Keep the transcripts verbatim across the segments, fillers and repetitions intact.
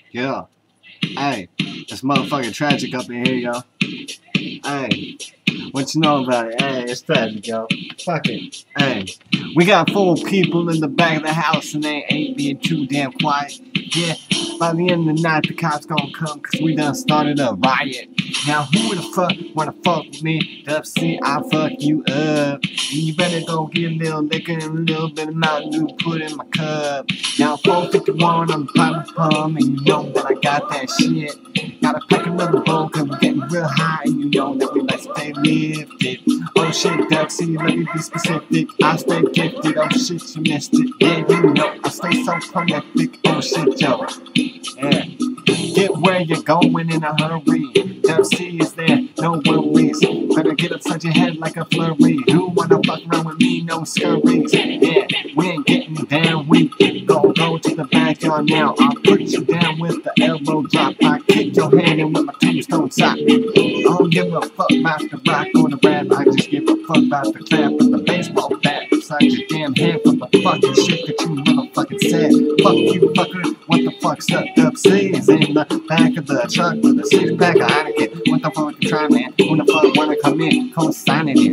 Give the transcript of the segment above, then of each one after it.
Yeah. Hey, it's motherfucking tragic up in here, yo. Hey, what you know about it? Hey, it's tragic, yo. Fuck it. Hey, we got four people in the back of the house and they ain't being too damn quiet. Yeah, by the end of the night, the cops gonna come cause we done started a riot. Now, who the fuck wanna fuck with me? Dubb-C, I'll fuck you up. And you better go get a little liquor and a little bit of Mountain Dew put in my cup. Now, four fifty-one, I'm popping plum, and you know that I got that shit. Gotta pack another bowl cause we're getting real high, and you know that we like to stay lifted. Oh shit, Dubb-C, let me be specific. I stay gifted, oh shit, you missed it. Yeah, you know, I stay so prolific. Oh shit, yo. Yeah. Get where you're going in a hurry. Dubb-C is there, no worries. Better get upside your head like a flurry. Who wanna fuck around with me? No scurries. Yeah, we ain't getting down. We go go to the backyard now. I'll put you down with the elbow drop. I kick your hand in with my tombstone sock. I don't give a fuck about the rock or the rap. I just give a fuck about the clap with the baseball bat beside your damn head for the fucking shit that you motherfucking said. Fuck you, fucker. What the fuck's up? Dubb-C is in the back of the truck with a six pack of Heineken. What the fuck you try, man? Who the fuck wanna come in? Co-sign it in.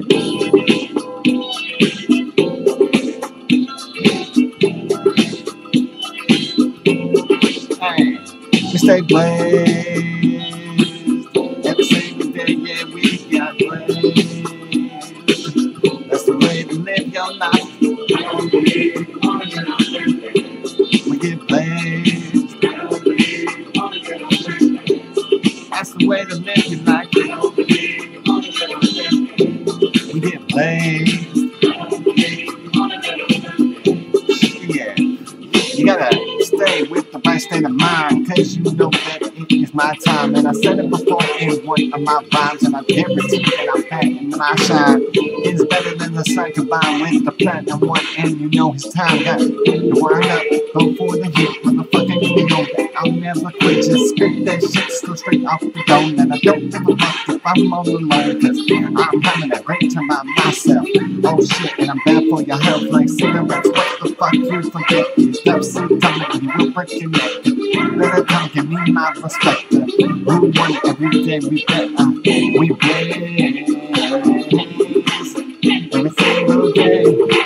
Hey, we stay blazed. Every single day, yeah, we got blazed. That's the way to live your life. We get blazed. That's the way to live your life. We get blazed. Yeah. You gotta stay with the right state of mind, cause you know that it is my time. And I said it before in one of my rhymes, and I guarantee that I'm back and my shine is better than the sun combined with the platinum one. And you know his time got to wind up, go for the hit, motherfucker. You know that I'll never quit. Just spit that shit so straight off the dome. And I don't give a fuck if I'm all alone, cause I'm having a great time by myself. Oh shit, and I'm bad for your health like cigarettes. What the fuck you forget is Dubb-C coming, you will break your neck. Better come give me my respect. We want it every day, we bet. Uh, we blaze every single day.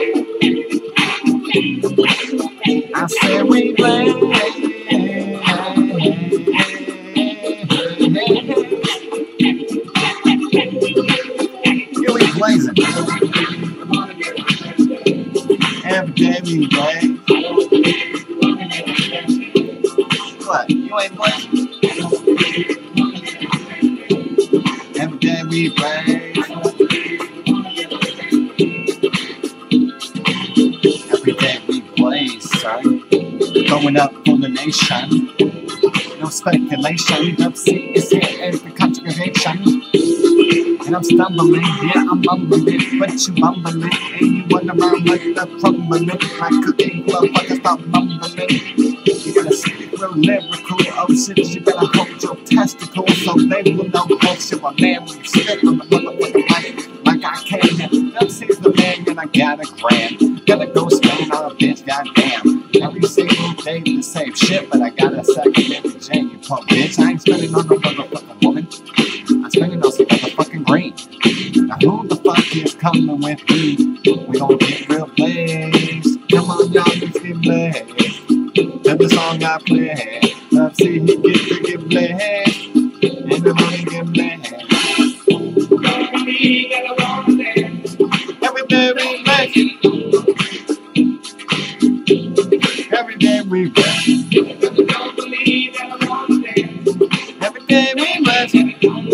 I said we blaze. Yeah, we blazing. Every day we blaze. What? You ain't blazing? Every day we blaze. Every day we blaze, son. Going up for the nation. No speculation. Dubb-C is here every conjugation. And I'm stumbling, yeah, I'm mumbling, but you mumbling, and you wonder around like the crumbling, like cooking, motherfuckers stop mumbling. You gotta speak real lyrical, oh shit, you better hold your testicles so they will know that you're a man when you spit on the motherfucking mic like I can. Dubb-C's the man, and I got a grand. Gotta go spend on a bitch, goddamn. Every single day the same shit, but I got a second every day, you punk bitch. I ain't spending on no motherfucking woman. I'm spending on some motherfucking green. Now who the fuck is coming with me? We gon' get real blazed. Come on, y'all, let's get blazed. Let the song I play. Dubb-C, he get to get blazed. And the money get blazed. Every day we blaze. Every day we blaze. Every day we blaze.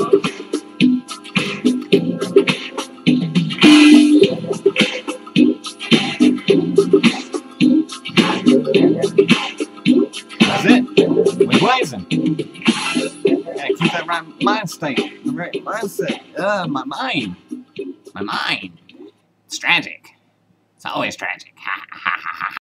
That's it. We're blazing. Yeah, keep that right mind state. The right mindset. Uh, my mind. My mind. It's tragic. It's always tragic. Ha ha ha ha.